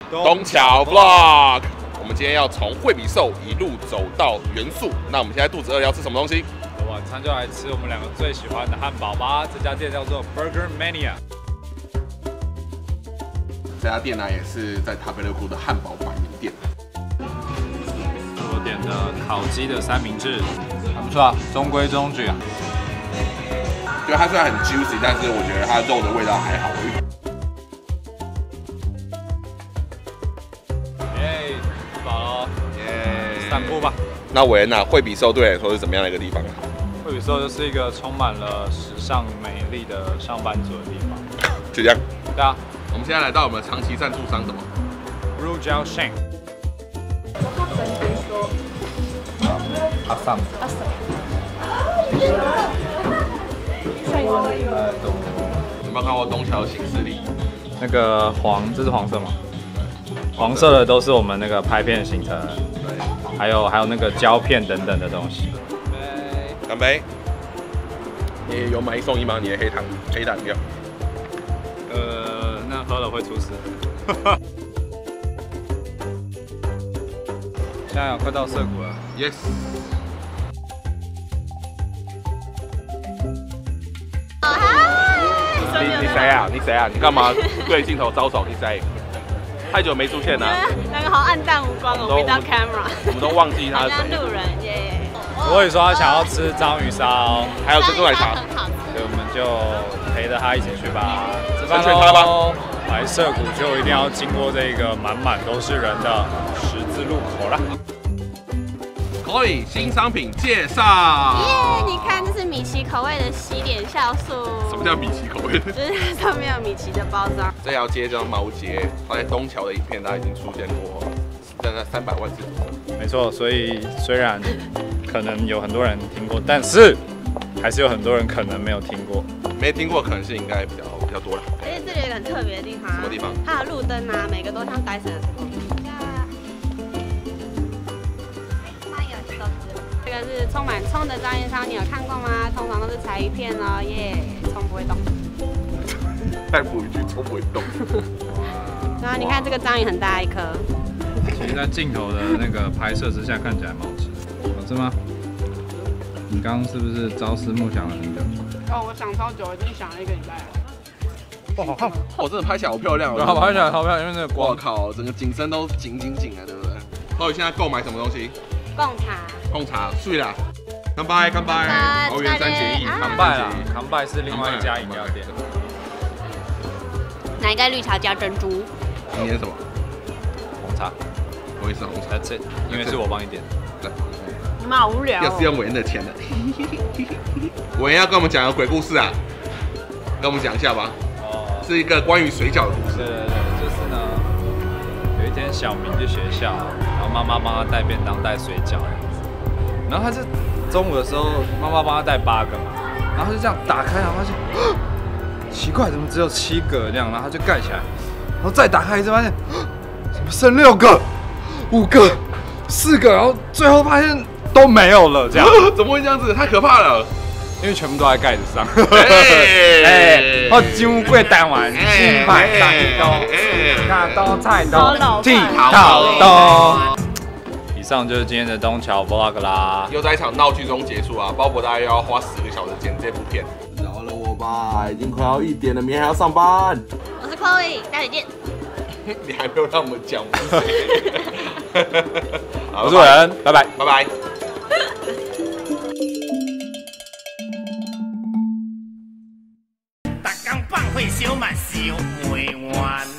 东桥 Vlog， 我们今天要从惠比寿一路走到元素。那我们现在肚子饿，要吃什么东西？ 晚餐就来吃我们两个最喜欢的汉堡吧。这家店叫做 Burger Mania。 这家店呢也是在塔贝勒库的汉堡百名店。 我点的烤鸡的三明治，还不错啊，中规中矩啊。 对，它虽然很 juicy， 但是我觉得它肉的味道还好。 耶，吃饱了，耶，散步吧。 那韦恩惠比寿对你来说是怎么样的一个地方啊？ 惠比寿就是一个充满了时尚美丽的上班族的地方。 就这样。 对啊。 我们现在来到我们的长期赞助商什么 ？Rujao Sheng。阿桑。阿桑。 有没有看过东桥行事历？ 那个这是黄色吗？黄色的都是我们那个拍片行程，对，还有那个胶片等等的东西。 干杯！你有买1送1吗？你的黑糖料？ 那喝了会出事。现在快到涩谷了。 Yes。你谁啊？你谁啊？你干嘛对镜头招手？你谁？太久没出现了。 那个好暗淡无光哦，没到 camera。 我们都忘记他是谁。 路人耶。 我也说他想要吃章鱼烧， 还有珍珠奶茶。 所以我们就陪着他一起去吧。吃饭喽！ 来涩谷就一定要经过这个满满都是人的十字路口啦。 可以，新商品介绍。 耶！你看，这是米奇口味的洗脸酵素。 什么叫米奇口味？ 就是上面有米奇的包装。 这条街叫毛街，它在东桥的影片，它已经出现过，在那300万次左右。 没错，所以虽然可能有很多人听过，但是还是有很多人可能没有听过。 没听过可能性应该比较多了。 而且这里有一个很特别的地方。 什么地方？ 它的路灯啊，每个都像戴森的头。这个是充满葱的章鱼烧，你有看过吗？通常都是柴鱼片哦，耶，葱不会动。 再补一句，葱不会动。 然后你看这个章鱼很大一颗。 其实，在镜头的那个拍摄之下，看起来蛮好吃。好吃吗？你刚刚是不是朝思暮想了很久？ 哦，我想超久，已经想了1个礼拜了。 哇，好看！我真的拍起来好漂亮哦。 对，拍起来好漂亮，因为那个光。 我靠，整个景深都紧的，对不对？浩宇现在购买什么东西？贡茶，睡啦！干杯，干杯！桃园3结1， 康拜啦，康拜是另外一家饮料店。 哪一个绿茶加珍珠？ 你点什么？ 红茶。 我也是红茶。 That's it， 因为是我帮你点。 对。 你们好无聊。 要是用韦恩的钱的。韦恩要跟我们讲个鬼故事啊，跟我们讲一下吧。哦。是一个关于水饺的故事。 对，就是呢，有一天小明去学校，然后妈妈帮他带便当、带水饺，然后他就中午的时候，妈妈帮他带8个嘛，然后他就这样打开，然后发现奇怪，怎么只有7个这样，然后他就盖起来，然后再打开一次，发现怎么剩6个、5个、4个，然后最后发现都没有了，这样怎么会这样子？太可怕了！ 因为全部都在盖子上。我酒过台湾，新派大刀，大刀菜刀，剃头刀。以上就是今天的东桥 Vlog 啦， 又在一场闹剧中结束啊！鲍勃大概要花10个小时剪这部片，饶了我吧，已经快要1点了，明天还要上班。 我是 Chloe， 下次见。 你还没有让我们讲， 我是韦恩，拜拜， 拜拜。 逐工放火烧嘛烧袂完。